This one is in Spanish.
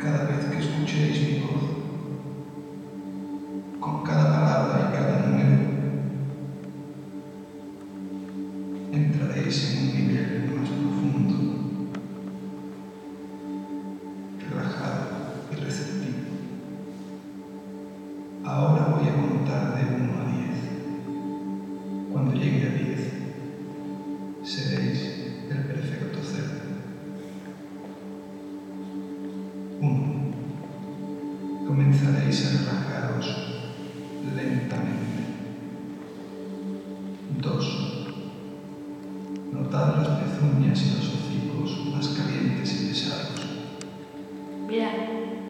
cada vez que escuchéis mi voz, con cada palabra y cada número, entraréis en un nivel más profundo, relajado y receptivo. Ahora voy a contar de 1 a 10. Cuando llegue